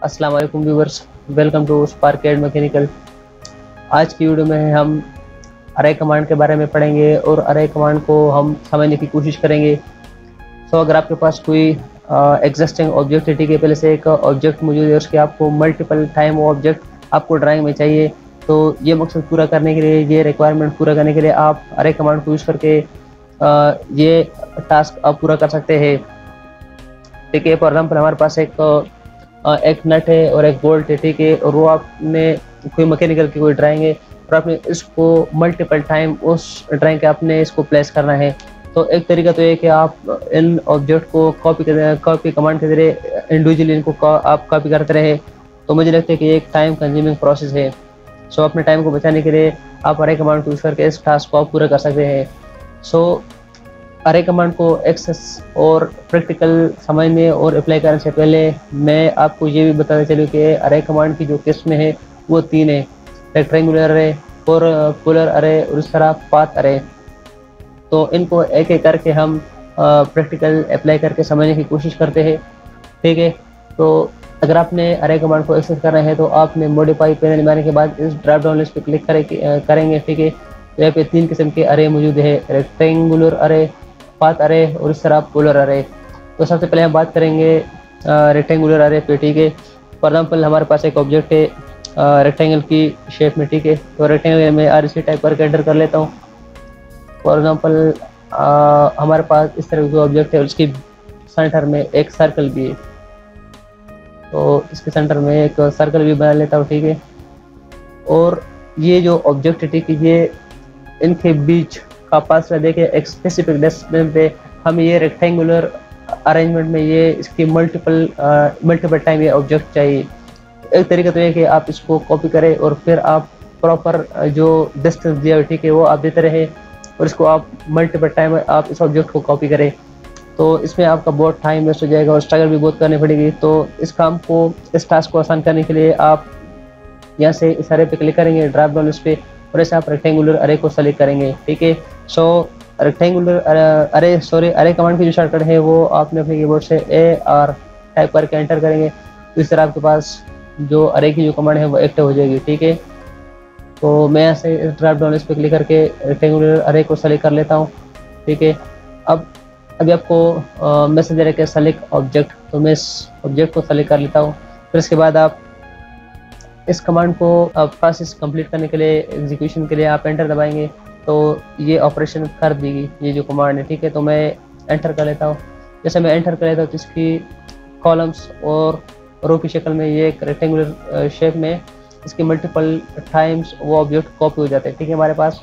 अस्सलाम वालेकुम viewers, welcome to Spark Mechanical. आज की वीडियो में हम अरे कमांड के बारे में पढ़ेंगे और अरे कमांड को हम समझने की कोशिश करेंगे। अगर आपके पास कोई एग्जिस्टिंग ऑब्जेक्ट है, ठीक है, पहले से एक ऑब्जेक्ट मौजूद है, उसके आपको मल्टीपल टाइम वो ऑब्जेक्ट आपको ड्राइंग में चाहिए, तो ये मकसद पूरा करने के लिए, ये रिक्वायरमेंट पूरा करने के लिए आप अरे कमांड को यूज़ करके ये टास्क आप पूरा कर सकते हैं। ठीक है, फॉर एग्जाम्पल हमारे पास एक नट है और एक बोल्ट है, ठीक है, और वो आपने कोई मैकेनिकल की कोई ड्राइंग है और आपने इसको मल्टीपल टाइम उस ड्राइंग के आपने इसको प्लेस करना है। तो एक तरीका तो ये कि आप इन ऑब्जेक्ट को कॉपी कमांड के जरिए इंडिविजुअली इनको आप कॉपी करते रहे, तो मुझे लगता है कि ये एक टाइम कंज्यूमिंग प्रोसेस है। अपने टाइम को बचाने के लिए आप अरे कमांड को यूज़ करके इस टास्क को आप पूरा कर सकते हैं। अरे कमांड को एक्सेस और प्रैक्टिकल समझने और अप्लाई करने से पहले मैं आपको ये भी बताना चलूँ कि अरे कमांड की जो किस्में हैं वो तीन है: रेक्टेंगुलर अरे, पोलर अरे और इस तरह पाथ अरे। तो इनको एक एक करके हम प्रैक्टिकल अप्लाई करके समझने की कोशिश करते हैं। ठीक है, तो अगर आपने अरे कमांड को एक्सेस करना है तो आपने मॉडिफाई पैनल में आने के बाद इस ड्रॉप डाउन लिस्ट पे क्लिक करेंगे। ठीक है, तो यहाँ पे तीन किस्म के अरे मौजूद है: रेक्टेंगुलर अरे, पाथ अरे और इस तरह पोलर अरे। तो सबसे पहले हम बात करेंगे रेक्टेंगुलर अरे पे। ठीक है, फॉर एग्जाम्पल हमारे पास एक ऑब्जेक्ट है रेक्टेंगल की शेप में। ठीक है, तो रेक्टेंगल में RC टाइप करके एंटर कर लेता हूँ। फॉर एग्जाम्पल हमारे पास इस तरह का ऑब्जेक्ट है, उसकी सेंटर में एक सर्कल भी है, तो इसके सेंटर में एक सर्कल भी बना लेता हूँ। ठीक है, और ये जो ऑब्जेक्ट है, ठीक है, ये इनके बीच का फासला देके एक स्पेसिफिक डिस्टेंस पे हम ये रेक्टेंगुलर अरेंजमेंट में ये इसकी मल्टीपल टाइम ये ऑब्जेक्ट चाहिए। एक तरीका तो ये कि आप इसको कॉपी करें और फिर आप प्रॉपर जो डिस्टेंस दिया है, ठीक है, वो आप देते रहे और इसको आप मल्टीपल टाइम आप इस ऑब्जेक्ट को कॉपी करें। तो इसमें आपका बहुत टाइम वेस्ट हो जाएगा और स्ट्रगल भी बहुत करनी पड़ेगी। तो इस काम को, इस टास्क को आसान करने के लिए आप यहाँ से इस अरे पे क्लिक करेंगे, ड्रॉप डाउन लिस्ट पे, और ऐसे आप रेक्टेंगुलर अरे को सेलेक्ट करेंगे। ठीक है, रेक्टेंगुलर अरे कमांड की जो शॉर्टकट है वो आपने अपने कीबोर्ड से AR टाइप करके एंटर करेंगे, तो इस तरह आपके पास जो अरे की जो कमांड है वो एक्टिव हो जाएगी। ठीक है, तो मैं यहाँ से इस ड्रॉप डाउन लिस्ट पे क्लिक करके रेक्टेंगुलर अरे को सेलेक्ट कर लेता हूँ। ठीक है, अभी आपको मैसेज दे रहा है सेलेक्ट ऑब्जेक्ट, तो मैं इस ऑब्जेक्ट को सेलेक्ट कर लेता हूँ। फिर इसके बाद आप इस कमांड को प्रोसेस कंप्लीट करने के लिए, एग्जीक्यूशन के लिए आप एंटर दबाएंगे तो ये ऑपरेशन कर देगी ये जो कमांड है। ठीक है, तो मैं एंटर कर लेता हूँ। जैसे मैं एंटर कर लेता हूँ तो इसकी कॉलम्स और रो की शक्ल में ये एक रेक्टेंगुलर शेप में इसकी मल्टीपल टाइम्स वो ऑब्जेक्ट कॉपी हो जाते हैं। ठीक है, हमारे पास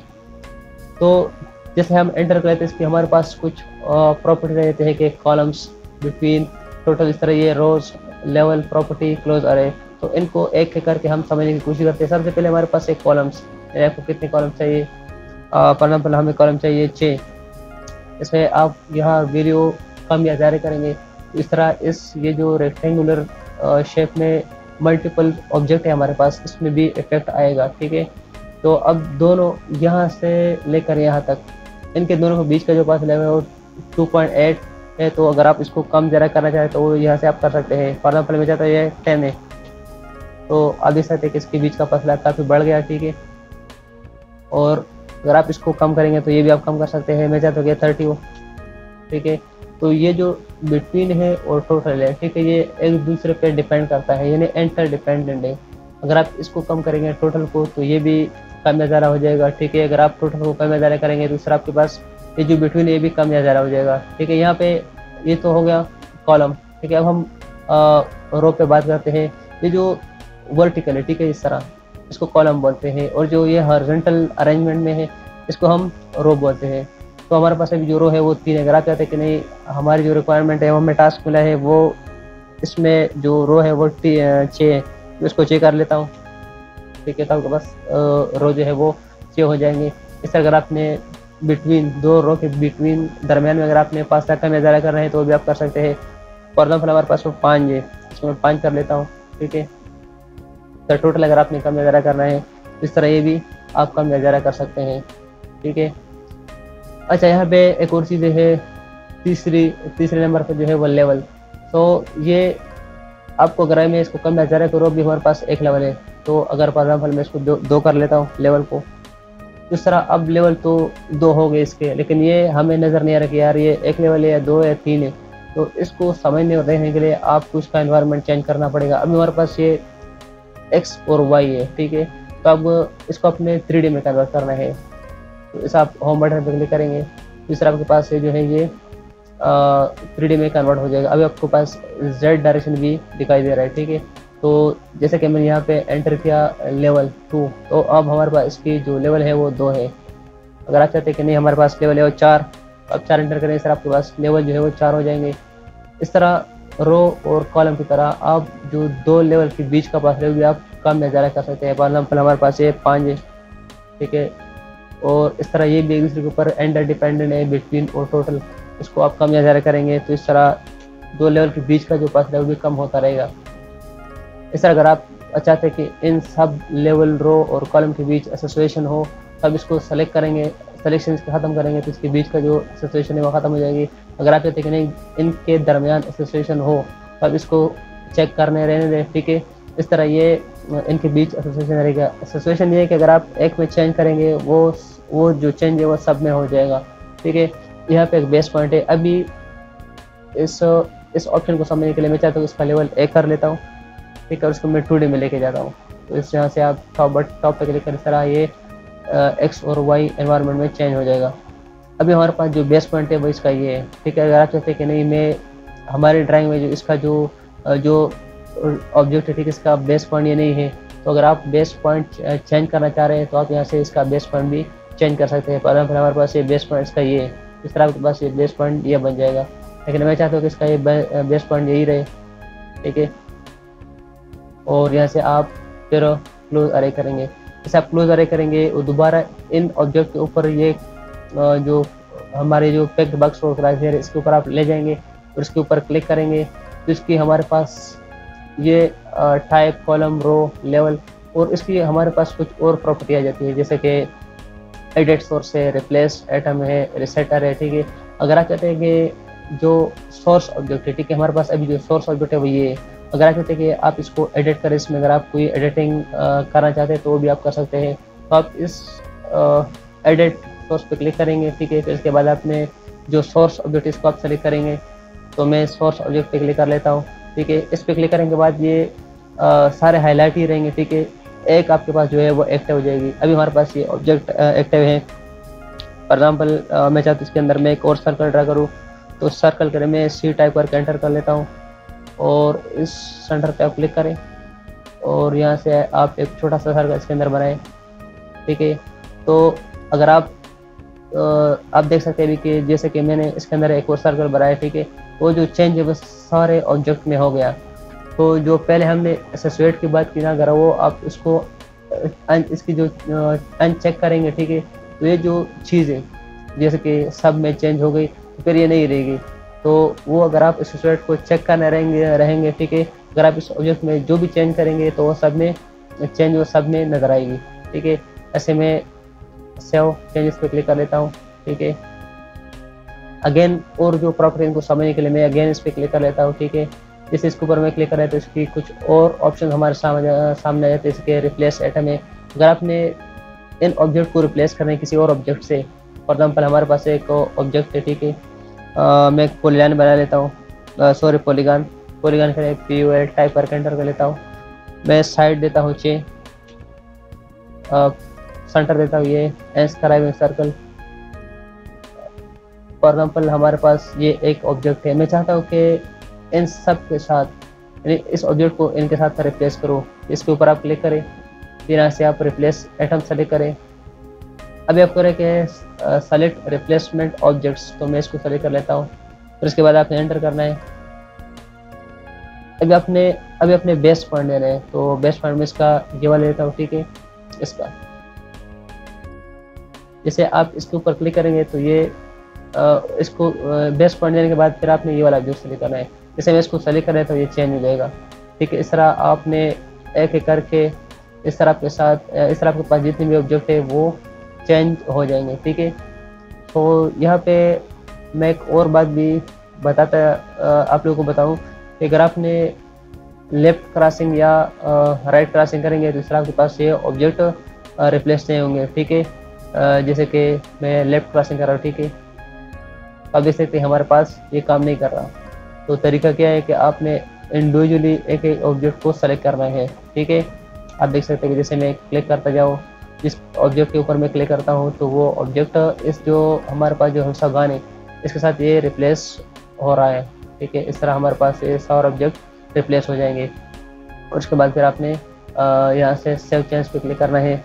तो जैसे हम एंटर कर लेते हैं इसकी हमारे पास कुछ प्रॉपर्टी रहते हैं कि कॉलम्स, बिटवीन, टोटल, इस तरह ये रोज, लेवल, प्रॉपर्टी, क्लोज अरे। तो इनको एक एक करके हम समझने की कोशिश करते हैं। सबसे पहले हमारे पास एक कॉलम्स, आपको कितने कॉलम चाहिए? फॉर एग्जाम्पल हमें कॉलम चाहिए 6। इसमें आप यहाँ वीडियो कम या ज़्यादा करेंगे, इस तरह ये जो रेक्टेंगुलर शेप में मल्टीपल ऑब्जेक्ट है हमारे पास, इसमें भी इफेक्ट आएगा। ठीक है, तो अब दोनों यहाँ से लेकर यहाँ तक, इनके दोनों के बीच का जो पास लेवल है वो 2.8 है। तो अगर आप इसको कम ज़्यादा करना चाहें तो यहाँ से आप कर सकते हैं। फॉर एग्जाम्पल मैं चाहता हूँ ये 10 है, तो आप देख सकते हैं कि इसके बीच का फासला काफ़ी बढ़ गया। ठीक है, और अगर आप इसको कम करेंगे तो ये भी आप कम कर सकते हैं। मैं चाहता हूँ कि 30 हो। ठीक है, तो ये जो बिटवीन है और टोटल है, ठीक है, ये एक दूसरे पे डिपेंड करता है, यानी इंटर डिपेंडेंट है। अगर आप इसको कम करेंगे टोटल को तो ये भी कम या ज़्यादा हो जाएगा। ठीक है, अगर आप टोटल को कम या ज़्यादा करेंगे तो दूसरा आपके पास ये जो बिटवीन है ये भी कम या ज़्यादा हो जाएगा। ठीक है, यहाँ पे ये तो हो गया कॉलम। ठीक है, अब हम रो पे बात करते हैं। ये जो वर्टिकल है, ठीक है, इस तरह इसको कॉलम बोलते हैं, और जो ये हॉरिजॉन्टल अरेंजमेंट में है इसको हम रो बोलते हैं। तो हमारे पास अभी जो रो है वो 3 है। अगर आप चाहते हैं कि नहीं, हमारी जो रिक्वायरमेंट है, वो हमें टास्क मिला है, वो इसमें जो रो है वो 6 है, तो इसको 6 कर लेता हूँ। ठीक है, तो आपके पास रो जो है वो 6 हो जाएंगे। इस तरह अगर आपने बिटवीन दो रो के बिटवीन दरमियान में अगर आपने 5 तक का नज़ारा कर रहे हैं तो भी आप कर सकते हैं। फॉर एग्जाम्पल हमारे पास वो 5 है, इसमें 5 कर लेता हूँ। ठीक है, तो टोटल अगर आपने कम नज़ारा करना है इस तरह ये भी आप कम नज़ारा कर सकते हैं। ठीक है, अच्छा, यहाँ पे एक और चीज़ है, तीसरे नंबर पर जो है वो लेवल। तो ये आपको अगर मैं इसको कम या ज़्यादा करूँ, अभी हमारे पास एक लेवल है, तो अगर फॉर एग्जाम्पल मैं इसको दो कर लेता हूँ लेवल को, इस तरह अब लेवल तो 2 हो गए इसके, लेकिन ये हमें नज़र नहीं आ रहा कि यार ये एक लेवल है या 2 या 3 है। तो इसको समझने और देखने के लिए आपको इसका एनवायरनमेंट चेंज करना पड़ेगा। अभी हमारे पास ये एक्स और वाई है, ठीक है। तो अब इसको अपने 3D में कन्वर्ट करना है, तो इस आप होम बटन पर क्लिक करेंगे, इस तरह आपके पास है जो है ये 3D में कन्वर्ट हो जाएगा। अभी आपके पास जेड डायरेक्शन भी दिखाई दे रहा है, ठीक है। तो जैसे कि मैंने यहाँ पे एंटर किया लेवल 2, तो अब हमारे पास इसकी जो लेवल है वो 2 है। अगर आप चाहते हैं कि नहीं हमारे पास लेवल है वो 4, तो आप 4 एंटर करें, इस तरह आपके पास लेवल जो है वो 4 हो जाएंगे। इस तरह रो और कॉलम की तरह आप जो 2 लेवल के बीच का फासला भी आप कम या ज़्यादा कर सकते हैं। फॉर एग्जाम्पल हमारे पास ये 5 है, ठीक है, और इस तरह ये भी एक दूसरे के ऊपर इंटर डिपेंडेंट है, बिटवीन और टोटल। इसको आप कम या ज़्यादा करेंगे तो इस तरह 2 लेवल के बीच का जो फासला है वो भी कम होता रहेगा। इस तरह अगर आप चाहते हैं कि इन सब लेवल, रो और कॉलम के बीच एसोसिएशन हो, तब इसको सेलेक्ट करेंगे, सिलेक्शन इसके ख़त्म करेंगे तो इसके बीच का जो एसोसिएशन है वो ख़त्म हो जाएगी। अगर आप चाहते हैं कि नहीं इनके दरमियान एसोसिएशन हो, तब इसको चेक करने रहने दें, ठीक है। इस तरह ये इनके बीच एसोसिएशन रहेगा। एसोसिएशन ये है कि अगर आप एक में चेंज करेंगे वो जो चेंज है वो सब में हो जाएगा, ठीक है। यहाँ पे एक बेस पॉइंट है। अभी इस ऑप्शन को समझने के लिए मैं चाहता हूँ इसका लेवल 1 कर लेता हूँ, ठीक है, और उसको मैं 2D में लेके जाता हूँ। तो इस यहाँ से आप टॉप पे क्लिक करें, इस तरह ये एक्स और वाई एनवायरनमेंट में चेंज हो जाएगा। अभी हमारे पास जो बेस पॉइंट है वो इसका ये है, ठीक है। अगर आप चाहते हैं कि नहीं मैं हमारी ड्राइंग में जो इसका जो ऑब्जेक्ट है, ठीक है, इसका बेस पॉइंट ये नहीं है, तो अगर आप बेस पॉइंट चेंज करना चाह रहे हैं तो आप यहाँ से इसका बेस पॉइंट भी चेंज कर सकते हैं। फॉर एग्जाम्पल हमारे पास ये बेस पॉइंट इसका ये है, इस तरह आपके पास ये बेस पॉइंट ये बन जाएगा, लेकिन मैं चाहता हूँ कि इसका ये बेस पॉइंट यही रहे, ठीक है। और यहाँ से आप फिर क्लोज अरे करेंगे। जैसे आप क्लोज अरे करेंगे और दोबारा इन ऑब्जेक्ट के ऊपर ये जो हमारे जो पैक्ड बॉक्स और क्राइटेरिया इसके ऊपर आप ले जाएंगे और इसके ऊपर क्लिक करेंगे, तो इसकी हमारे पास ये टाइप, कॉलम, रो, लेवल और इसकी हमारे पास कुछ और प्रॉपर्टी आ जाती है, जैसे कि एडिट सोर्स है, रिप्लेस एटम है, रिसेटर है, ठीक है। अगर आप चाहते हैं कि जो सोर्स ऑब्जेक्ट है, ठीक है, हमारे पास अभी जो सोर्स ऑब्जेक्ट है वो ये है। अगर आप चाहते हैं कि आप इसको एडिट करें, इसमें अगर आप कोई एडिटिंग करना चाहते हैं तो वो भी आप कर सकते हैं। तो आप इस एडिट सोर्स पे क्लिक करेंगे, ठीक है। फिर इसके बाद आपने जो सोर्स ऑब्जेक्ट इसको आप सेलेक्ट करेंगे, तो मैं सोर्स ऑब्जेक्ट पे क्लिक कर लेता हूँ, ठीक है। इस पे क्लिक करने के बाद ये सारे हाईलाइट ही रहेंगे, ठीक है। एक आपके पास जो है वो एक्टिव हो जाएगी। अभी हमारे पास ये ऑब्जेक्ट एक्टिव है। फॉर एग्जाम्पल मैं चाहता हूँ इसके अंदर मैं एक और सर्कल ड्रा करूँ, तो सर्कल करें मैं सी टाइप करके एंटर कर लेता हूँ और इस सेंटर पे आप क्लिक करें और यहाँ से आप एक छोटा सा सर्कल इसके अंदर बनाएं, ठीक है। तो अगर आप देख सकते हैं कि जैसे कि मैंने इसके अंदर एक और सर्कल बनाया, ठीक है, वो जो चेंज है वो सारे ऑब्जेक्ट में हो गया। तो जो पहले हमने एसोसिएट की बात की ना, अगर वो आप इसको इसकी जो अनचेक करेंगे, ठीक है, तो ये जो चीज़ है जैसे कि सब में चेंज हो गई तो फिर ये नहीं रहेगी। तो वो अगर आप एसोसिएट को चेक करने रहेंगे, ठीक है, अगर आप इस ऑब्जेक्ट में जो भी चेंज करेंगे तो वो सब में चेंज वो सब में नजर आएगी, ठीक है। ऐसे में सेव चेंजेस पे क्लिक कर लेता हूँ, ठीक है। अगेन और जो प्रॉपर्टी को समझने के लिए मैं अगेन इस पर क्लिक कर लेता हूँ, ठीक है। जैसे इसके ऊपर मैं क्लिक कर रहा तो इसकी कुछ और ऑप्शन हमारे सामने आ जाते हैं, इसके रिप्लेस एटम है। अगर आपने इन ऑब्जेक्ट को रिप्लेस करना है किसी और ऑब्जेक्ट से, फॉर एग्जाम्पल हमारे पास एक ऑब्जेक्ट है, ठीक है, मैं एक पॉलीगॉन बना लेता हूँ, सॉरी पॉलीगॉन करें POL टाइप करके एंटर कर लेता हूँ। मैं साइड देता हूँ 6, सेंटर देता हूँ ये एंस्क्राइब सर्कल। फॉर एग्जाम्पल हमारे पास ये एक ऑब्जेक्ट है, मैं चाहता हूँ कि इन सब के साथ यानी इस ऑब्जेक्ट को इनके साथ रिप्लेस करो। इसके ऊपर आप क्लिक करें, फिर यहाँ से आप रिप्लेस एटम सेलेक्ट करें। अभी आप करें कि सेलेक्ट रिप्लेसमेंट ऑब्जेक्ट्स, तो मैं इसको सेलेक्ट कर लेता हूँ। फिर इसके बाद आपने एंटर करना है। अभी अपने बेस पॉइंट लेना है, तो बेस पॉइंट में इसका ये वाला लेता हूँ, ठीक है। इसका जैसे आप इसके ऊपर क्लिक करेंगे तो ये इसको बेस पॉइंट देने के बाद फिर आपने ये वाला ऑब्जेक्ट सेलेक्ट करना है। जैसे मैं इसको सेलेक्ट करें तो ये चेंज हो जाएगा, ठीक है। इस तरह आपने एक एक करके इस तरह आपके साथ इस तरह आपके पास जितने भी ऑब्जेक्ट है वो चेंज हो जाएंगे, ठीक है। तो यहाँ पे मैं एक और बात भी बताता आप लोगों को बताऊं कि अगर आपने लेफ्ट क्रॉसिंग या राइट क्रॉसिंग करेंगे तो इस तरह आपके पास ये ऑब्जेक्ट रिप्लेस नहीं होंगे। ठीक है, जैसे कि मैं लेफ्ट क्रॉसिंग कर रहा हूँ। ठीक है, आप देख सकते हैं हमारे पास ये काम नहीं कर रहा। तो तरीका क्या है कि आपने इंडिविजुअली एक एक ऑब्जेक्ट को सेलेक्ट करना है। ठीक है, आप देख सकते हैं कि जैसे मैं क्लिक करता जाऊँ, जिस ऑब्जेक्ट के ऊपर मैं क्लिक करता हूँ तो वो ऑब्जेक्ट इस जो हमारे पास जो हेक्सागन है इसके साथ ये रिप्लेस हो रहा है। ठीक है, इस तरह हमारे पास ये सारे ऑब्जेक्ट रिप्लेस हो जाएंगे। और उसके बाद फिर आपने यहाँ से सेव चेंज पे क्लिक करना है।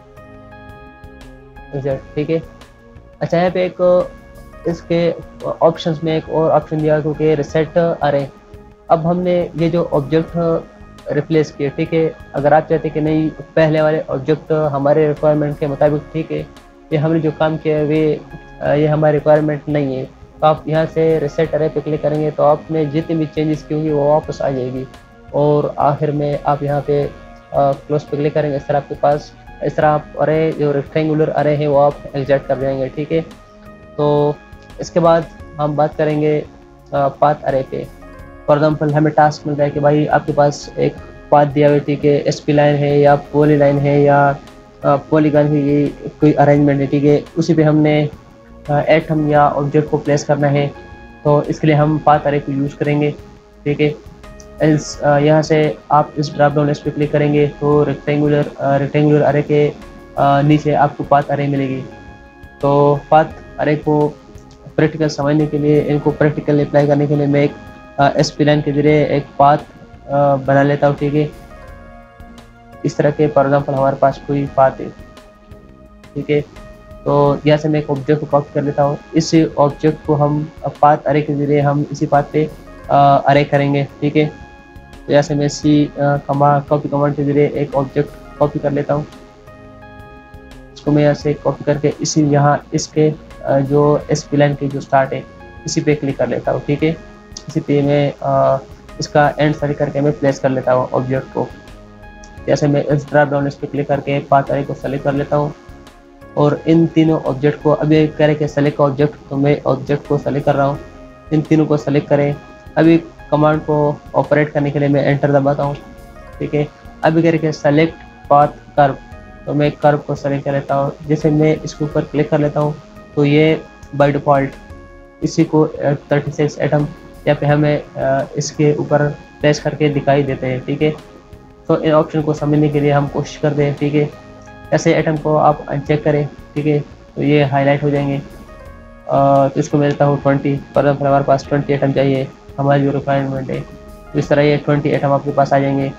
ठीक है, अच्छा यहाँ पे एक इसके ऑप्शंस में एक और ऑप्शन दिया क्योंकि रिसेट अरे। अब हमने ये जो ऑब्जेक्ट रिप्लेस किए, ठीक है, अगर आप चाहते कि नहीं पहले वाले ऑब्जेक्ट हमारे रिक्वायरमेंट के मुताबिक, ठीक है, ये हमने जो काम किया वे ये हमारी रिक्वायरमेंट नहीं है, तो आप यहाँ से रिसेट अरे पे क्लिक करेंगे तो आपने जितनी भी चेंजेस की होंगी वो वापस आ जाएगी। और आखिर में आप यहाँ पे क्लोज पे क्लिक करेंगे, इस तरह आपके पास इस तरह आप अरे जो रेक्टेंगुलर अरे है वो आप एग्जैक्ट कर जाएंगे। ठीक है, तो इसके बाद हम बात करेंगे पाथ अरे पे। फॉर एग्जाम्पल हमें टास्क मिल रहा है कि भाई आपके पास एक पाथ दिया हुआ, ठीक है, एसपी लाइन है या पॉली लाइन है या पॉलीगन है, ये कोई अरेंजमेंट है। ठीक है, उसी पे हमने एटम या ऑब्जेक्ट को प्लेस करना है, तो इसके लिए हम पाथ अरे को यूज़ करेंगे। ठीक है, यहाँ से आप इस ड्रॉप डाउन लिस्ट पे क्लिक करेंगे तो रेक्टेंगुलर अरे के नीचे आपको पाथ अरे मिलेगी। तो पाथ अरे को प्रैक्टिकल समझने के लिए, इनको प्रैक्टिकल अप्लाई करने के लिए मैं एक एसपी लाइन के जरिए एक पाथ बना लेता हूँ। ठीक है, इस तरह के फॉर एग्जाम्पल हमारे पास कोई पाथ है। ठीक है, तो यहाँ से मैं एक ऑब्जेक्ट को कॉपी कर लेता हूँ। इस ऑब्जेक्ट को हम पाथ अरे के जरिए हम इसी पाथ पे अरे करेंगे। ठीक है, तो यहाँ से मैं कॉपी कमांड के जरिए एक ऑब्जेक्ट कॉपी कर लेता हूँ। इसको मैं यहाँ से कॉपी करके इसी यहाँ इसके जो एसपी लाइन के जो स्टार्ट है इसी पे क्लिक कर लेता हूँ। ठीक है, इसी पे मैं इसका एंड सेलेक्ट करके मैं प्लेस कर लेता हूँ ऑब्जेक्ट को। जैसे मैं इस ड्रॉप डाउन लिस्ट पे क्लिक करके पाथ अरे को सेलेक्ट कर लेता हूँ और इन तीनों ऑब्जेक्ट को अभी करके सेलेक्ट ऑब्जेक्ट, तो मैं ऑब्जेक्ट को सेलेक्ट कर रहा हूँ, इन तीनों को सेलेक्ट करें। अभी कमांड को ऑपरेट करने के लिए मैं एंटर दबाता हूँ। ठीक है, अभी करके सेलेक्ट पाथ कर्व, तो मैं कर्व को सेलेक्ट कर लेता हूँ। जैसे मैं इसके ऊपर क्लिक कर लेता हूँ तो ये बाय डिफ़ॉल्ट इसी को 36 एटम या पे हमें इसके ऊपर प्रेस करके दिखाई देते हैं। ठीक है, तो इन ऑप्शन को समझने के लिए हम कोशिश करते हैं। ठीक है, ऐसे एटम को आप अनचेक करें। ठीक है, तो ये हाईलाइट हो जाएंगे। तो इसको मैं देता हूँ 20, फॉर एग्जाम्पल हमारे पास 20 एटम चाहिए, हमारी जो रिक्वायरमेंट है, तो इस तरह ये 20 एटम आपके पास आ जाएंगे।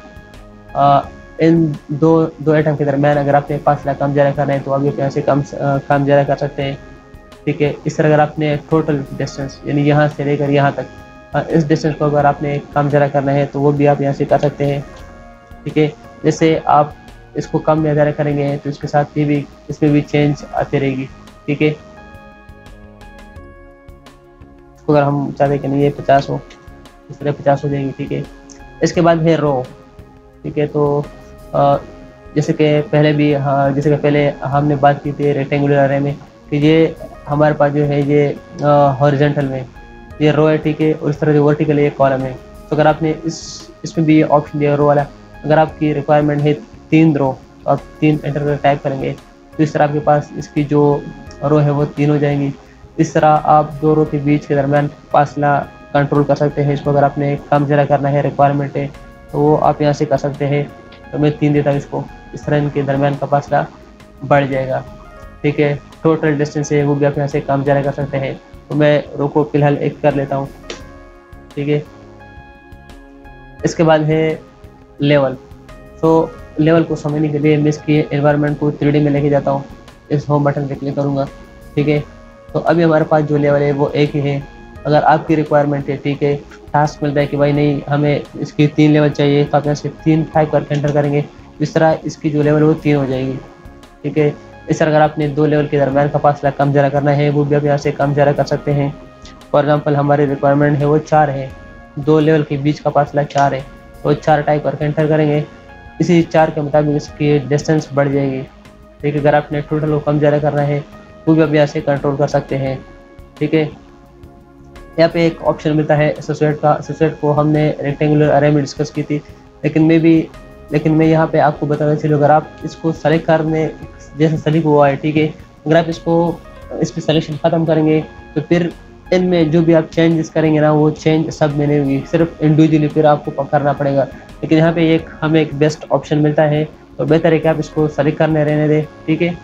इन दो एटम के दरमियान अगर आपने फासला कम ज़्यादा करना है तो आप यहाँ से कम ज़्यादा कर सकते हैं। ठीक है, इस तरह अगर आपने टोटल डिस्टेंस यानी यहाँ से लेकर यहाँ तक इस डिस्टेंस को अगर आपने कम ज़्यादा करना है तो वो भी आप यहाँ से कर सकते हैं। ठीक है, जैसे आप इसको कम या ज़्यादा करेंगे तो इसके साथ ये भी इसमें भी चेंज आती रहेगी। ठीक है, इसको अगर हम चाहते हैं कि नहीं ये 50 हो, इस तरह 50 हो जाएगी। ठीक है, इसके बाद है रो। ठीक है, तो जैसे कि पहले हमने बात की थी रेक्टेंगुलर अरे में कि ये हमारे पास जो है ये हॉरिजॉन्टल में ये रो है। ठीक है, और इस तरह जो वर्टिकल है ये कॉलम है। तो अगर आपने इसमें भी ये ऑप्शन दिया रो वाला, अगर आपकी रिक्वायरमेंट है 3 रो तो आप 3 एंटर कर टाइप करेंगे तो इस तरह आपके पास इसकी जो रो है वो 3 हो जाएंगी। इस तरह आप 2 रो के बीच के दरमियान फासला कंट्रोल कर सकते हैं। इसको अगर आपने कम ज़्यादा करना है रिक्वायरमेंट है तो वो आप यहाँ से कर सकते हैं। तो मैं 3 देता हूँ इसको, इस तरह इनके दरमियान का फासला बढ़ जाएगा। ठीक है, टोटल डिस्टेंस है वो भी आप यहाँ से कम ज़्यादा कर सकते हैं। तो मैं रो को फिलहाल 1 कर लेता हूँ। ठीक है, इसके बाद है लेवल। तो लेवल को समझने के लिए मैं इसकी एनवायरनमेंट को 3D में लेके जाता हूँ। इस होम बटन पे क्लिक करूँगा। ठीक है, तो अभी हमारे पास जो लेवल है वो 1 ही है। अगर आपकी रिक्वायरमेंट है, ठीक है, टास्क मिलता है कि भाई नहीं हमें इसकी 3 लेवल चाहिए, तो आप यहाँ से 3 टाइप करके एंटर करेंगे, इस तरह इसकी जो लेवल है वो 3 हो जाएगी। ठीक है, इस तरह अगर आपने 2 लेवल के दरमियान का फासला कम ज़्यादा करना है वो भी आप यहाँ से कम ज़्यादा कर सकते हैं। फॉर एग्जाम्पल हमारी रिक्वायरमेंट है वो 4 है, 2 लेवल के बीच का फासला 4 है, तो 4 टाइप करके एंटर करेंगे। इसी 4 के मुताबिक इसकी डिस्टेंस बढ़ जाएगी। ठीक है, अगर आपने टोटल को कम ज़्यादा करना है वो भी आप यहाँ से कंट्रोल कर सकते हैं। ठीक है, यहाँ पे एक ऑप्शन मिलता है एसोसिएट का। एसोसिएट को हमने रेक्टेंगुलर अरे में डिस्कस की थी, लेकिन मैं यहाँ पे आपको बताना चलूँ, अगर आप इसको सेलेक्ट करने जैसे सेलेक्ट हुआ है, ठीक है, अगर आप इस पर सिलेक्शन ख़त्म करेंगे तो फिर इनमें जो भी आप चेंजेस करेंगे ना, वो चेंज सब में नहीं होगी, सिर्फ इंडिविजुअली फिर आपको करना पड़ेगा। लेकिन यहाँ पे हमें एक बेस्ट ऑप्शन मिलता है, तो बेहतर है कि आप इसको सेलेक्ट करने रहने दें, ठीक है।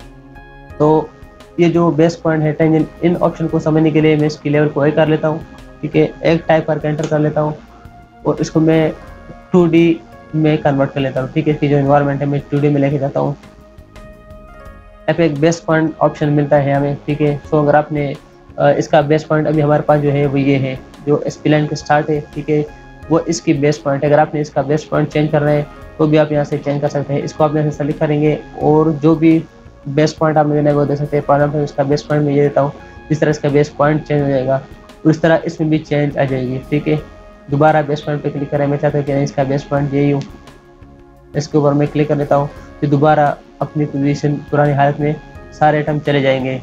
तो ये जो बेस्ट पॉइंट है टेंजेंट, इन ऑप्शन को समझने के लिए मैं इसकी लेवल को कर लेता हूँ, ठीक है, एक टाइप करके एंटर कर लेता हूँ और इसको मैं 2D में कन्वर्ट कर लेता हूँ, ठीक है। इसकी जो इन्वायरमेंट है मैं 2D में लेके जाता हूँ। यहाँ पे एक बेस्ट पॉइंट ऑप्शन मिलता है हमें, ठीक है। सो अगर आपने इसका बेस्ट पॉइंट अभी हमारे पास जो है वो ये है, जो स्प्लाइन के स्टार्ट है, ठीक है, वो इसकी बेस्ट पॉइंट है। अगर आपने इसका बेस्ट पॉइंट चेंज करना है तो भी आप यहाँ से चेंज कर सकते हैं। इसको आप यहाँ से सेलेक्ट करेंगे और जो भी बेस्ट पॉइंट आप देना है वो दे सकते हैं। फॉर एग्जाम्पल इसका बेस्ट पॉइंट मैं ये देता हूँ, इस तरह इसका बेस्ट पॉइंट चेंज हो जाएगा, उस तरह इसमें भी चेंज आ जाएगी, ठीक है। दोबारा बेस्ट पॉइंट पे क्लिक करें, मैं चाहता हूँ कि इसका बेस्ट पॉइंट यही हो, इसके ऊपर मैं क्लिक कर लेता हूँ, तो दोबारा अपनी पोजीशन पुरानी हालत में सारे आइटम चले जाएंगे।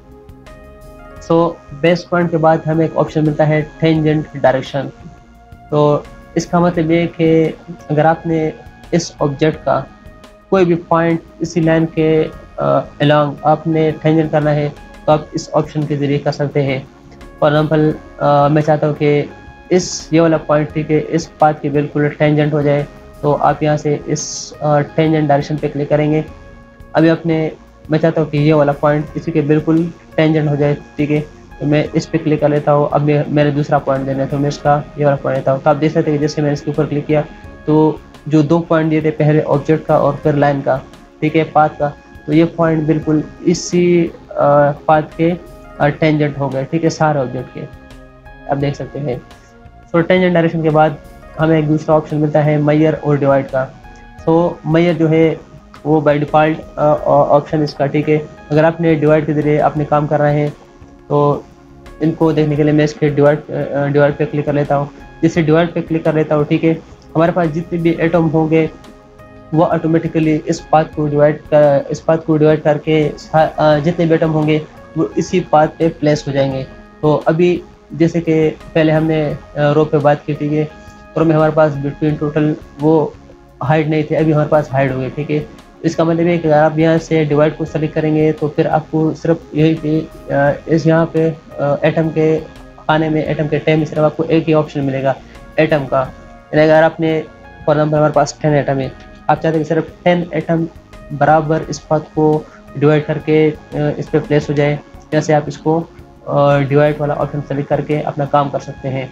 सो बेस्ट पॉइंट के बाद हमें एक ऑप्शन मिलता है टेंजेंट डायरेक्शन। तो इसका मतलब ये कि अगर आपने इस ऑब्जेक्ट का कोई भी पॉइंट इसी लाइन के अलोंग आपने टेंजेंट करना है तो आप इस ऑप्शन के ज़रिए कर सकते हैं। फॉर एग्जाम्पल मैं चाहता हूँ कि ये वाला पॉइंट, ठीक है, इस पाथ के बिल्कुल टेंजेंट हो जाए, तो आप यहाँ से इस टेंजेंट डायरेक्शन पे क्लिक करेंगे। अभी मैं चाहता हूँ कि ये वाला पॉइंट इसी के बिल्कुल टेंजेंट हो जाए, ठीक है, तो मैं इस पे क्लिक कर लेता हूँ। अब मैंने दूसरा पॉइंट देना है तो मैं इसका ये वाला पॉइंट लेता हूँ। तो आप देख सकते हैं कि जैसे मैंने इसके ऊपर क्लिक किया तो जो 2 पॉइंट दिए थे, पहले ऑब्जेक्ट का और फिर लाइन का, ठीक है, पाथ का, तो ये पॉइंट बिल्कुल इसी पाथ के टेंजेंट हो गए, ठीक है, सारे ऑब्जेक्ट के, आप देख सकते हैं। सो टेंजेंट डायरेक्शन के बाद हमें एक दूसरा ऑप्शन मिलता है मेजर और डिवाइड का। सो मेजर जो है वो बाय डिफ़ॉल्ट ऑप्शन इसका, ठीक है। अगर आपने डिवाइड के ज़रिए आपने काम कर रहे हैं तो इनको देखने के लिए मैं इसके डिवाइड पे क्लिक कर लेता हूँ। जिससे डिवाइड पे क्लिक कर लेता हूँ, ठीक है, हमारे पास जितने भी एटम होंगे वो ऑटोमेटिकली इस पाथ को डिवाइड करके जितने भी एटम होंगे वो इसी पाथ पे प्लेस हो जाएंगे। तो अभी जैसे कि पहले हमने रो पे बात की, ठीक है, रो में हमारे पास बिटवीन टोटल वो हाइड नहीं थे, अभी हमारे पास हाइड हो गए, ठीक है। इसका मतलब है कि अगर आप यहाँ से डिवाइड को सेलेक्ट करेंगे तो फिर आपको सिर्फ यही कि इस यहाँ पे एटम के खाने में, एटम के टैब में सिर्फ आपको एक ही ऑप्शन मिलेगा एटम का। यानी अगर आपने फॉर एग्जाम्पल हमारे पास 10 एटम है, आप चाहते हैं कि सिर्फ 10 एटम बराबर इस पाथ को डिवाइड करके इस पर प्लेस हो जाए, जैसे आप इसको डिवाइड वाला ऑप्शन सेलेक्ट करके अपना काम कर सकते हैं,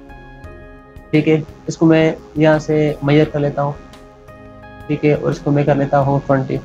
ठीक है। इसको मैं यहाँ से मेजर कर लेता हूँ, ठीक है, और इसको मैं कर लेता हूँ 20,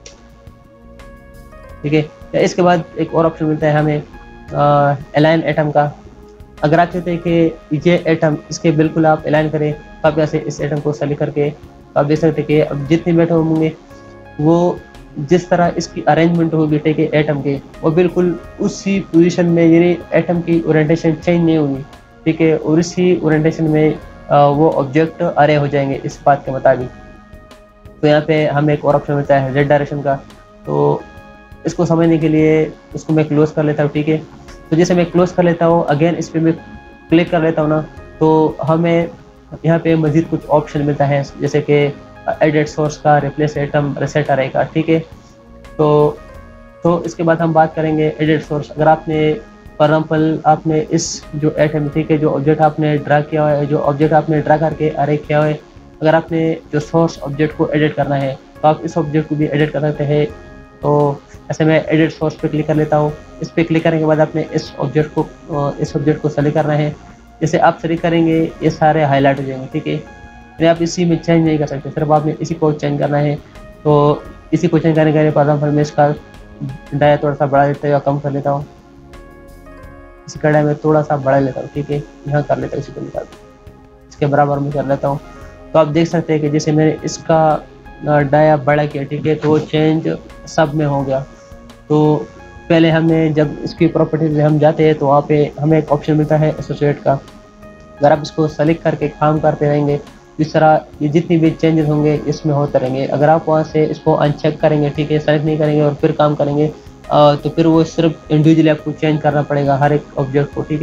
ठीक है। इसके बाद एक और ऑप्शन मिलता है हमें अलाइन एटम का। अगर आप चाहते हैं कि ये एटम इसके बिल्कुल आप अलाइन करें तो आप यहाँ से इस एटम को सेलेक्ट करके आप देख सकते हैं कि अब जितने भी एटम होंगे वो जिस तरह इसकी अरेंजमेंट होगी, ठीक है, एटम के, वो बिल्कुल उसी पोजीशन में, यानी एटम की ओरिएंटेशन चेंज नहीं होगी, ठीक है, और इसी ओरिएंटेशन में वो ऑब्जेक्ट अरे हो जाएंगे इस बात के मुताबिक। तो यहाँ पे हमें एक और ऑप्शन मिलता है जेड डायरेक्शन का। तो इसको समझने के लिए इसको मैं क्लोज कर लेता हूँ, ठीक है। तो जैसे मैं क्लोज कर लेता हूँ, अगेन इस पर मैं क्लिक कर लेता हूँ ना, तो हमें यहाँ पे मज़ीद कुछ ऑप्शन मिलता है, जैसे कि एडिट सोर्स का, रिप्लेस एटम, रिसेट अरे का, ठीक है। तो इसके बाद हम बात करेंगे एडिट सोर्स। अगर आपने फॉर एग्जाम्पल आपने इस जो एटम, ठीक है, जो ऑब्जेक्ट आपने ड्रा किया हुआ है, जो ऑब्जेक्ट आपने ड्रा करके अरे किया हुआ है, अगर आपने जो सोर्स ऑब्जेक्ट को एडिट करना है तो आप इस ऑब्जेक्ट को भी एडिट कर सकते हैं। तो ऐसे मैं एडिट सोर्स पे क्लिक कर लेता हूँ। इस पर क्लिक करने के बाद आपने इस ऑब्जेक्ट को सेलेक्ट करना है। जैसे आप सेलेक्ट करेंगे ये सारे हाईलाइट हो जाएंगे, ठीक है। यानी आप इसी में चेंज नहीं कर सकते, सिर्फ आपने इसी को चेंज करना है। तो इसी को चेंज करने के लिए फॉर एग्जाम्पल मैं इसका डाया थोड़ा सा बढ़ा देता हूँ या कम कर लेता हूँ। इसी का डाया मैं थोड़ा सा बढ़ा लेता हूँ, ठीक है, यहाँ कर लेता हूँ, इसी को निकाल इसके बराबर में कर लेता हूँ। तो आप देख सकते हैं कि जैसे मैंने इसका डाया बड़ा किया, ठीक है, तो चेंज सब में हो गया। तो पहले हमने जब इसकी प्रॉपर्टीज में हम जाते हैं तो वहाँ पे हमें एक ऑप्शन मिलता है एसोसिएट का। अगर आप इसको सेलेक्ट करके काम करते रहेंगे, इस तरह ये जितनी भी चेंजेस होंगे इसमें होते रहेंगे। अगर आप वहाँ से इसको अनचेक करेंगे, ठीक है, सेलेक्ट नहीं करेंगे और फिर काम करेंगे तो फिर वो सिर्फ इंडिविजुअली आपको चेंज करना पड़ेगा हर एक ऑब्जेक्ट को, ठीक है।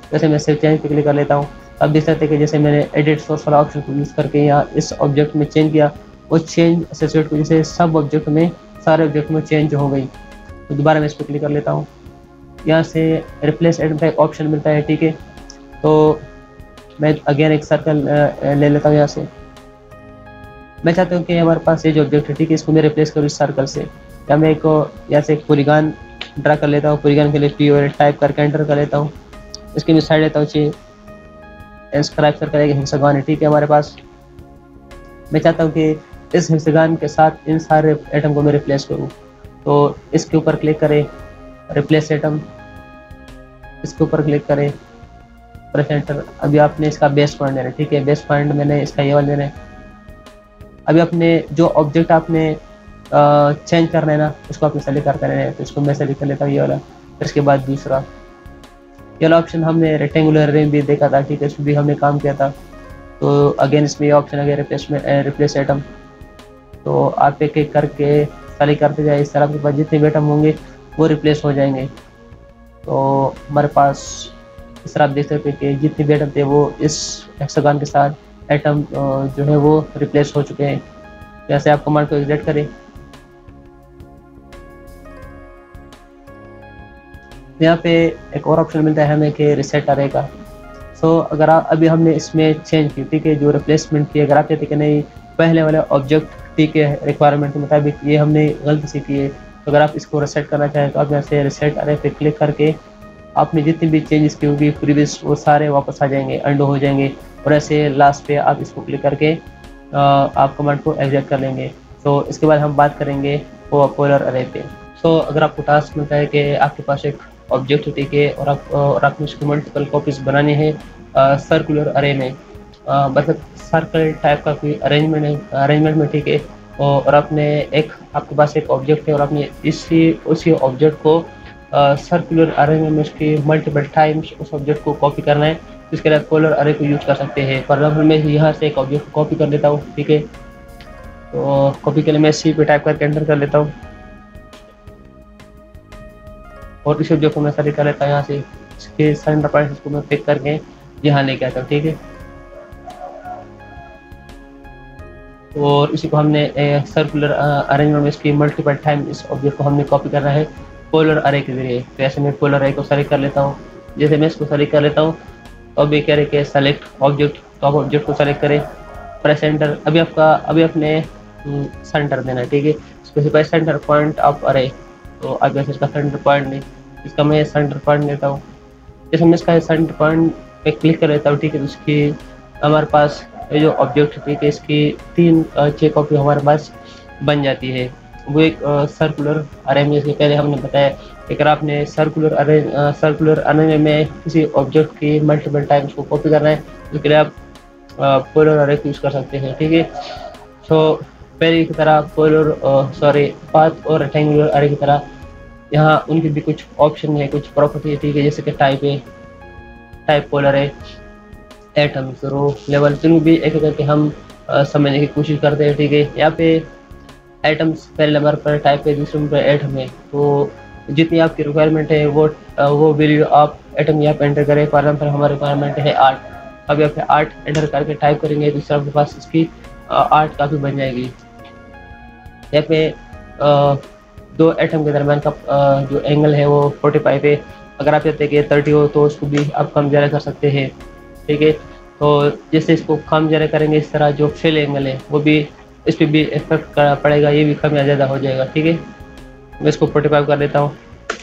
जैसे मैं सेव चेंज पे क्लिक कर लेता हूँ। अब देख सकते हैं कि जैसे मैंने एडिट सोर्स वाला ऑप्शन को यूज़ करके यहाँ इस ऑब्जेक्ट में चेंज किया, वो चेंज एसोसिएट को जैसे सब ऑब्जेक्ट में, सारे ऑब्जेक्ट में चेंज हो गई। तो दोबारा मैं इस पर क्लिक कर लेता हूँ। यहाँ से रिप्लेस एटम का एक ऑप्शन मिलता है, ठीक है। तो मैं अगेन एक सर्कल ले लेता हूँ यहाँ से। मैं चाहता हूँ कि हमारे पास ये जो ऑब्जेक्ट है, ठीक है, इसको मैं रिप्लेस करूँ इस सर्कल से। या मैं एक यहाँ से एक पॉलीगॉन ड्रा कर लेता हूँ। पॉलीगॉन के लिए पी और टाइप करके एंटर कर लेता हूँ। इसकी मैं साइड लेता हूँ इंस्क्राइब सर्कल एक हेक्सागन है, ठीक है हमारे पास। मैं चाहता हूँ कि इस हेक्सागन के साथ इन सारे एटम को मैं रिप्लेस करूँ। तो इसके ऊपर क्लिक करें, रिप्लेस एटम, इसके ऊपर क्लिक करें, प्रेस एंटर। अभी आपने इसका बेस पॉइंट लेना है, ठीक है। बेस पॉइंट मैंने इसका ये वाला लेना है। अभी आपने जो ऑब्जेक्ट आपने चेंज करना है ना, उसको आपने सेलेक्ट करते रहना है। तो इसको मैं सेलेक्ट कर लेता हूँ ये वाला। फिर इसके बाद दूसरा ये वाला ऑप्शन हमने रेक्टेंगुलर अरे भी देखा था, ठीक है, इसमें भी हमने काम किया था। तो अगेन इसमें ये ऑप्शन है रिप्लेस एटम। तो आप एक एक करके सेलेक्ट करते जाए, इस तरह आपके पास जितने भी एटम होंगे वो रिप्लेस हो जाएंगे। तो हमारे पास इस तरह आप देख सकते हैं कि जितने भी एटम थे वो इस हेक्सागन के साथ एटम जो है वो रिप्लेस हो चुके हैं। जैसे आप कमांड को एग्जिट करें, यहाँ पे एक और ऑप्शन मिलता है हमें कि रिसेट अरे का। सो अगर आप अभी हमने इसमें चेंज की, ठीक है, जो रिप्लेसमेंट की, अगर आप कहते कि नहीं पहले वाले ऑब्जेक्ट, ठीक है, रिक्वायरमेंट के मुताबिक ये हमने गलती से किए, तो अगर आप इसको रिसेट करना चाहें तो आप यहाँ से रिसेट अरे पे क्लिक करके आपने जितनी भी चेंजेस की होगी प्रीवियस, वो सारे वापस आ जाएंगे, अंडो हो जाएंगे। और ऐसे लास्ट पे आप इसको क्लिक करके आप कमांड को एग्जिट कर लेंगे। तो इसके बाद हम बात करेंगे वो पोलर अरे पे। सो अगर आपको टास्क मिलता है कि आपके पास एक ऑब्जेक्ट, ठीक है, और आपने उसकी मल्टीपल कॉपीज बनानी है सर्कुलर अरे में, मतलब सर्कल टाइप का कोई अरेंजमेंट में, ठीक है। और आपने एक, आपके पास एक ऑब्जेक्ट है और आपने उसी ऑब्जेक्ट को सर्कुलर अरेंजमेंट में उसकी मल्टीपल टाइम्स उस ऑब्जेक्ट को कॉपी करना है। इसके लिए पोलर अरे को यूज कर सकते हैं। फॉर एग्जाम्पल मैं यहाँ से एक ऑब्जेक्ट को कॉपी कर लेता हूँ, ठीक है। तो कॉपी के लिए मैं सी पे टाइप करके एंटर कर लेता हूँ और इस ऑब्जेक्ट को मैं सेलेक्ट कर लेता हूँ। यहाँ से इसके सेंटर पॉइंट को मैं पिक करके यहाँ लेके आता हूँ, ठीक है। और इसी को हमने सर्कुलर अरेंजमेंट में इसकी मल्टीपल टाइम इस ऑब्जेक्ट को हमने कॉपी करना है पोलर अरे के जरिए। तो ऐसे मैं पोलर अरे को सेलेक्ट कर लेता हूँ। जैसे मैं इसको सेलेक्ट कर लेता हूँ तो अभी कह रहे कि सेलेक्ट ऑब्जेक्ट, तो आप ऑब्जेक्ट को सेलेक्ट करें, प्रेस एंटर। अभी अपने सेंटर देना है, ठीक है। स्पेसिफाई सेंटर पॉइंट ऑफ अरे। तो अब जैसे इसका सेंटर पॉइंट नहीं, इसका मैं सेंटर पॉइंट लेता हूँ। जैसे मैं इसका सेंटर पॉइंट पे क्लिक कर लेता हूँ, ठीक है। तो इसकी हमारे पास ये जो ऑब्जेक्ट, ठीक है, इसकी 3 कॉपी हमारे पास बन जाती है। वो एक सर्कुलर अरे में, इसके पहले हमने बताया कि अगर आपने सर्कुलर अरे में किसी ऑब्जेक्ट की मल्टीपल टाइम्स को कॉपी करना है, उसके लिए आप पोलर अरे यूज़ कर सकते हैं, ठीक है। सो पहले की तरह पाथ और रेक्टेंगुलर अरे की तरह यहाँ उनकी भी कुछ ऑप्शन है, कुछ प्रॉपर्टी है, ठीक है। जैसे कि टाइप पोलर है, एटम्स, रो, लेवल, जिनको भी एक एक करके हम समझने की कोशिश करते हैं, ठीक है। यहाँ पे एटम्स पहले नंबर पर टाइप है, दूसरे नंबर पर एटम है। तो जितनी आपकी रिक्वायरमेंट है वो वैल्यू आप एटम यहाँ पे एंटर करें। फॉर एग्जाम्पल हमारी रिक्वायरमेंट है 8। अब यहाँ पे 8 एंटर करके टाइप करेंगे, दूसरा आपके पास इसकी 8 काफ़ी बन जाएगी। यहाँ पे 2 एटम के दरम्यान का जो एंगल है वो 45 है। अगर आप चाहते हैं कि 30 हो तो उसको भी आप कम ज़्यादा कर सकते हैं, ठीक है। तो जैसे इसको कम ज़्यादा करेंगे, इस तरह जो फेल एंगल है वो भी, इस पर भी इफेक्ट पड़ेगा, ये भी कम या ज़्यादा हो जाएगा, ठीक है। मैं इसको 45 कर देता हूँ।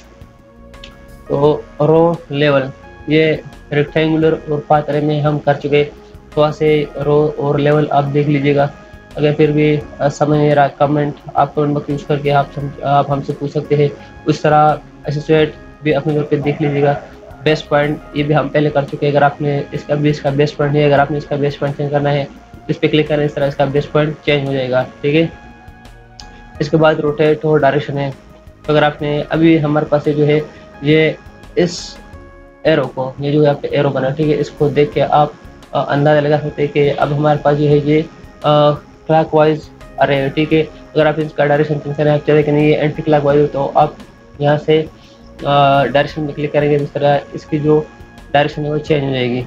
तो रो लेवल ये रेक्टेंगुलर और पाथ अरे में हम कर चुके। तो वहाँ से रो और लेवल आप देख लीजिएगा। अगर फिर भी समझ नहीं रहा, कमेंट आप कमेंट बॉक्स यूज़ करके आप हमसे पूछ सकते हैं। उस तरह एसोसिएट भी अपने तौर पे देख लीजिएगा। बेस्ट पॉइंट ये भी हम पहले कर चुके हैं। अगर आपने इसका बेस्ट पॉइंट है, अगर आपने इसका बेस्ट पॉइंट चेंज करना है, इस पर क्लिक करें, इस तरह इसका बेस्ट पॉइंट चेंज हो जाएगा, ठीक है। इसके बाद रोटेट और डायरेक्शन है। तो अगर आपने अभी हमारे पास जो है ये इस एरो को, ये जो यहाँ पे एरो बना, ठीक है, इसको देख के आप अंदाजा लगा सकते हैं कि अब हमारे पास जो है ये क्लॉकवाइज अरे, ठीक है। अगर आप इसका डायरेक्शन चेंज करें, आप चाहते कि नहीं ये एंटी क्लॉकवाइज, तो आप यहाँ से डायरेक्शन में क्लिक करेंगे। इस तरह इसकी जो डायरेक्शन है वो चेंज हो जाएगी।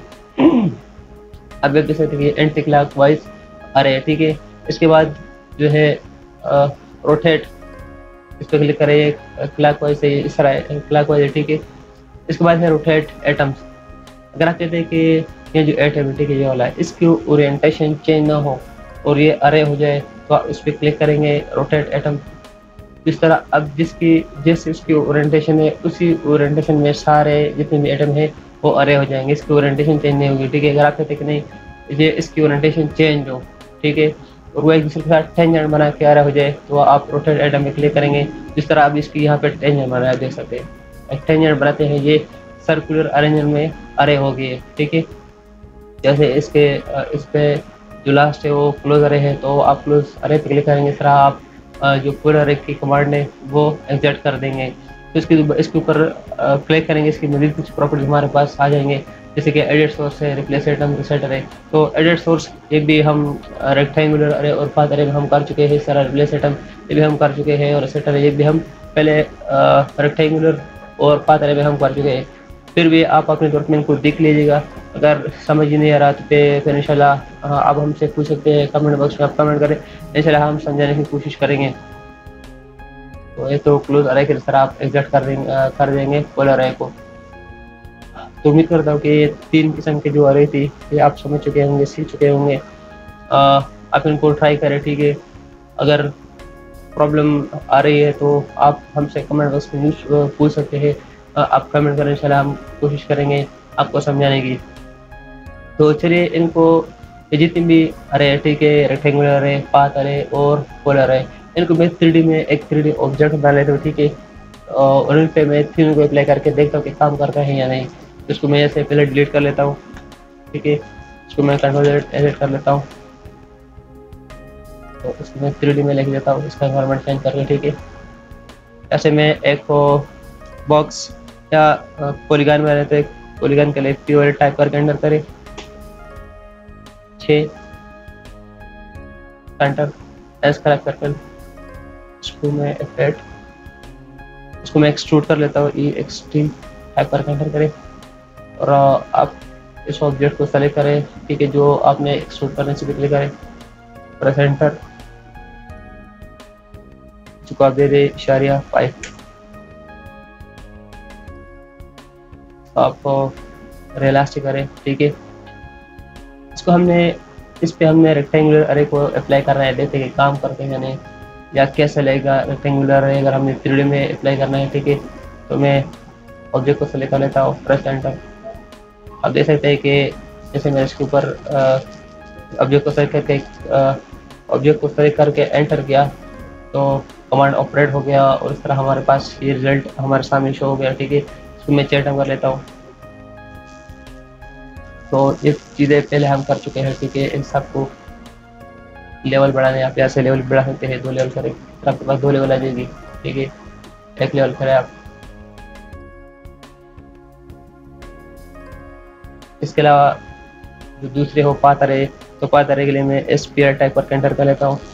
अब आप देख सकते हैं एंटी क्लॉक वाइज अरे है, ठीक है। इसके बाद जो है रोटेट, इस पर क्लिक करें, क्लॉक वाइज से इस तरह क्लॉक वाइज है, ठीक है। इसके बाद है रोटेट एटम्स। अगर आप कहते हैं कि ये जो एटम है, ठीक है, ये वाला है, इसकी ओरिएंटेशन चेंज ना हो और ये अरे हो जाए, तो आप इस पर क्लिक करेंगे रोटेट एटम। इस तरह अब जिस इसकी ओरिएंटेशन है उसी ओरिएंटेशन में सारे जितने भी एटम है वो अरे हो जाएंगे, इसकी ओरिएंटेशन चेंज नहीं होगी, ठीक है। अगर आप कहते हैं कि नहीं ये इसकी ओरिएंटेशन चेंज हो, ठीक है, और वो एक दूसरे के साथ टेंजेंट बना के अरे हो जाए, तो आप रोटेट एटम में क्लिक करेंगे। जिस तरह आप इसकी यहाँ पे टेंजेंट बनाया देख सकते हैं, टेंजेंट बनाते हैं, ये सर्कुलर अरेंजमेंट में अरे हो गई है, ठीक है। जैसे इस पे जो लास्ट है वो क्लोज अरे है, तो आप क्लोज अरे पे क्लिक करेंगे। इस तरह आप जो पूरा अरे की कमांड है वो एग्जिट कर देंगे। तो इसके ऊपर क्लिक करेंगे, इसकी मजीद कुछ प्रॉपर्टीज हमारे पास आ जाएंगे, जैसे कि एडिट सोर्स है, रिप्लेस एटम, रिसेट अरे। तो एडिट सोर्स ये भी हम रेक्टेंगुलर अरे और पाथ अरे में हम कर चुके हैं। इस तरह रिप्लेस एटम ये भी हम कर चुके हैं, और रिसेट अरे ये भी हम पहले रेक्टेंगुलर और पाथ अरे में हम कर चुके हैं। फिर भी आप अपने डॉक्यूमेंट को देख लीजिएगा, अगर समझ ही नहीं आ रहा तो फिर इंशाल्लाह आप हमसे पूछ सकते हैं, कमेंट बॉक्स में आप कमेंट करें, इंशाल्लाह हम समझाने की कोशिश करेंगे। तो ये तो क्लोज अरे की तरह आप एग्जिट कर देंगे फुल अरे को। तो उम्मीद करता हूँ कि ये 3 किस्म की जो अरे थी ये आप समझ चुके होंगे, सीख चुके होंगे। आप इनको ट्राई करें, ठीक है। अगर प्रॉब्लम आ रही है तो आप हमसे कमेंट बॉक्स में पूछ सकते हैं, आप कमेंट करें, इंशाल्लाह हम कोशिश करेंगे आपको समझाने की। तो चलिए इनको जितनी भी अरे, ठीक है, रेक्टेंगुलर अरे, पाथ अरे और पोलर अरे, इनको मैं 3D में एक 3D ऑब्जेक्ट बना लेता हूँ, ठीक है। और इन पे मैं थीम को अप्लाई करके देखता हूँ कि काम करता है या नहीं। तो इसको मैं ऐसे पहले डिलीट कर लेता हूँ, ठीक है। इसको मैं कंट्रोल एडिट कर लेता हूँ, तो इसको मैं 3D में लिख देता हूँ, इसका एनवायरनमेंट चेंज करके, ठीक है। ऐसे मैं एक बॉक्स या पॉलीगन में रहते, पॉलीगन के लिए पीओएल टाइप करके एंटर करें, 6 सेंटर एस करेक्ट सर्कल, इसको मैं एफेक्ट, इसको मैं एक्सट्रूड कर लेता हूँ, ई एक्सट्रीम टाइप करके एंटर करें। और आप इस ऑब्जेक्ट को सेलेक्ट करें, ठीक है, जो आपने एक्सट्रूड करने से क्लिक करें, प्रेस एंटर, इसको आप दे दे *5। आप रियलिस्टिक करें, ठीक है। इसको इस पे हमने रेक्टेंगुलर अरे को अप्लाई करना है, देखते कि काम करते हैं या नहीं, या कैसे लगेगा रेक्टेंगुलर अरे अगर हमने 3D में अप्लाई करना है, ठीक है। तो मैं ऑब्जेक्ट को सेलेक्ट कर लेता हूँ, प्रेस एंटर। आप देख सकते हैं कि जैसे मैं इसके ऊपर ऑब्जेक्ट को सेलेक्ट करके एंटर किया तो कमांड ऑपरेट हो गया, और इस तरह हमारे पास ये रिजल्ट हमारे सामने शो हो गया, ठीक है। इसको मैं चेट कर लेता हूँ। तो ये चीज़ें पहले हम कर चुके हैं, ठीक है। इन सबको लेवल बढ़ाने, आप यहाँ से लेवल बढ़ा सकते हैं, 2 लेवल करें, आपके पास 2 लेवल आ जाएगी, ठीक है। 1 लेवल करें आप। इसके अलावा जो दूसरे हो पाथ अरे, तो पाथ अरे के लिए मैं एसपीआर टाइप पर एंटर कर लेता हूँ।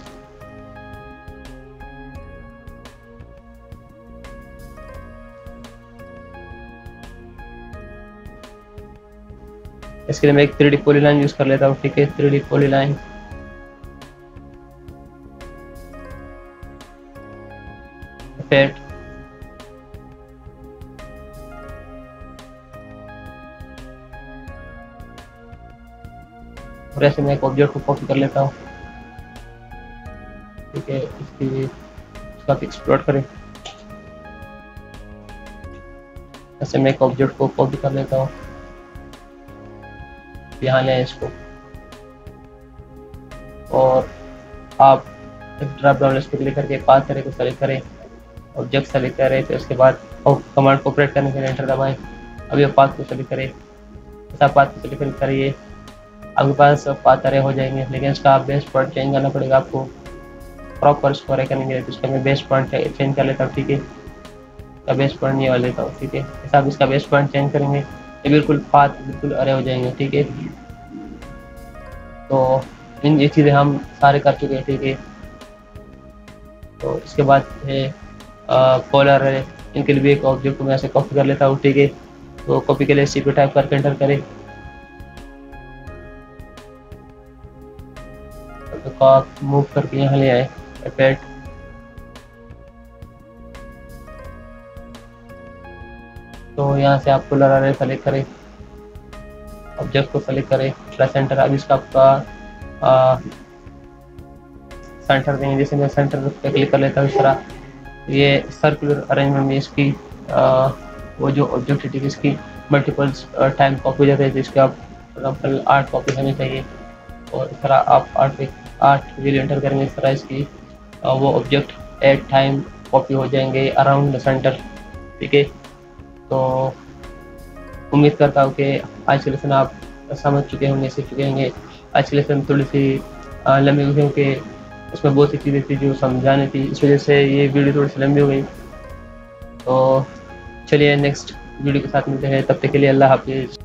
इसके लिए मैं एक 3D पॉलीलाइन यूज कर लेता हूँ, ठीक है। 3D पॉलीलाइन, इफेक्ट, और ऐसे मैं एक ऑब्जेक्ट को कॉपी कर लेता हूँ, ठीक है। इसका एक्सप्लोर करें, ऐसे मैं एक ऑब्जेक्ट को कॉपी कर लेता हूँ, यहाँ ले इसको, और आप ड्रॉप डाउन लिस्ट पे क्लिक करके पाथ अरे को सेलेक्ट करें, ऑब्जेक्ट सेलेक्ट करें, तो उसके बाद कमांड को ऑपरेट करने के लिए एंटर दबाएं। अब ये पाथ को सेलेक्ट करें, ऐसा पाथ को सेलेक्ट करिए, आपके पास पाथ अरे हो जाएंगे। लेकिन इसका बेस पॉइंट चेंज करना पड़ेगा आपको प्रॉपर इसको अरे करने के लिए। तो इसका मैं बेस पॉइंट चेंज कर लेता हूँ, ठीक है। इसका बेस पॉइंट ये वाला लेता हूँ, ठीक है। ऐसा आप इसका बेस पॉइंट चेंज करेंगे, ये बिल्कुल पाथ बिल्कुल अरे हो जाएंगे, ठीक है। तो ये चीज़ें हम सारे कर चुके हैं, ठीक है। तो इसके बाद है पोलर अरे, इनके लिए भी एक ऑब्जेक्ट को मैं ऐसे कॉपी कर लेता हूँ, ठीक है। तो कॉपी के लिए सी पे टाइप करके एंटर करें। तो आप मूव करके यहाँ ले आए एपेट, तो यहाँ से आप पोलर अरे सेलेक्ट करें, ऑब्जेक्ट को सेलेक्ट करें, प्लस सेंटर। अब इसका आपका सेंटर देंगे, जैसे मैं सेंटर पे क्लिक कर लेता हूँ इस तरह, ये सर्कुलर अरेंजमेंट में इसकी वो जो ऑब्जेक्ट है इसकी मल्टीपल टाइम कॉपी हो जाते हैं, जिसके आप एग्जाम्पल 8 कॉपी हमें चाहिए, और इस तरह आप 8 वैल्यू एंटर करेंगे, इस तरह इसकी वो ऑब्जेक्ट 8 टाइम कॉपी हो जाएंगे अराउंड द सेंटर। ठीक है, तो उम्मीद करता हूँ कि आज की लेसन आप समझ चुके होंगे, सीख चुके होंगे। आज की लेसन थोड़ी सी लंबी हुई क्योंकि उसमें बहुत सी चीज़ें थी जो समझानी थी, इस वजह से ये वीडियो थोड़ी सी लंबी हो गई। तो चलिए नेक्स्ट वीडियो के साथ मिलते हैं, तब तक के लिए अल्लाह हाफिज़।